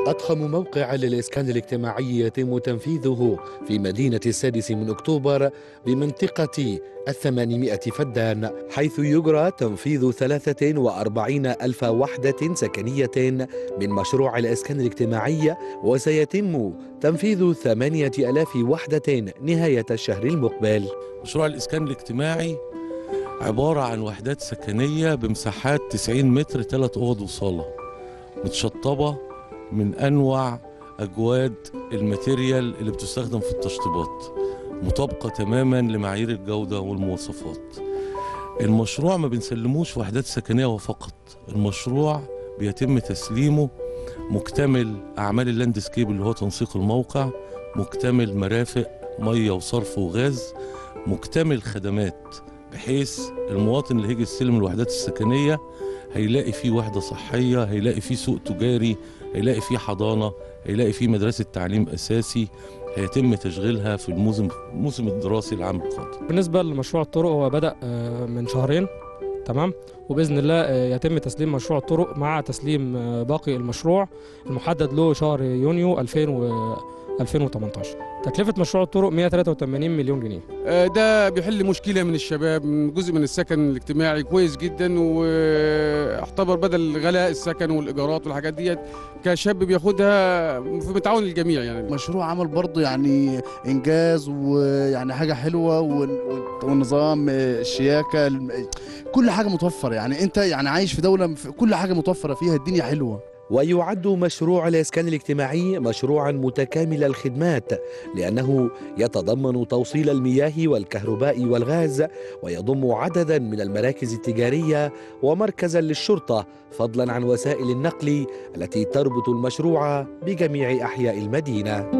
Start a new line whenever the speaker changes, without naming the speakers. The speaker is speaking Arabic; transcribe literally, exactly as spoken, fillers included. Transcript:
أضخم موقع للإسكان الاجتماعي يتم تنفيذه في مدينة السادس من أكتوبر بمنطقة الثمانمائة فدان، حيث يجرى تنفيذ ثلاثة وأربعين ألف وحدة سكنية من مشروع الإسكان الاجتماعي، وسيتم تنفيذ ثمانية آلاف وحدة نهاية الشهر المقبل.
مشروع الإسكان الاجتماعي عبارة عن وحدات سكنية بمساحات تسعين متر، ثلاث أوض وصالة، متشطبة من أنواع أجواد الماتيريال اللي بتستخدم في التشطيبات، مطابقة تماما لمعايير الجودة والمواصفات. المشروع ما بنسلموش وحدات سكنية وفقط، المشروع بيتم تسليمه مكتمل أعمال اللاندسكيب اللي هو تنسيق الموقع، مكتمل مرافق مية وصرف وغاز، مكتمل خدمات، بحيث المواطن اللي هيجي يستلم الوحدات السكنية هيلاقي فيه وحدة صحية، هيلاقي فيه سوق تجاري، هيلاقي فيه حضانة، هيلاقي فيه مدرسة تعليم أساسي هيتم تشغيلها في الموسم الموسم الدراسي العام القادم.
بالنسبة لمشروع الطرق هو بدأ من شهرين، تمام، وبإذن الله يتم تسليم مشروع الطرق مع تسليم باقي المشروع المحدد له شهر يونيو ألفين وثمانية عشر. تكلفة مشروع الطرق مئة وثلاثة وثمانين مليون جنيه.
ده بيحل مشكلة من الشباب، من جزء من السكن الاجتماعي كويس جدا، واعتبر بدل غلاء السكن والإيجارات والحاجات ديت كشاب بياخدها في متعاون الجميع. يعني
مشروع عمل برضه يعني إنجاز ويعني حاجة حلوة، والنظام الشياكة كل حاجة متوفرة. يعني أنت يعني عايش في دولة كل حاجة متوفرة فيها، الدنيا حلوة.
ويعد مشروع الإسكان الاجتماعي مشروعا متكامل الخدمات، لأنه يتضمن توصيل المياه والكهرباء والغاز، ويضم عددا من المراكز التجارية ومركزا للشرطة، فضلا عن وسائل النقل التي تربط المشروع بجميع أحياء المدينة.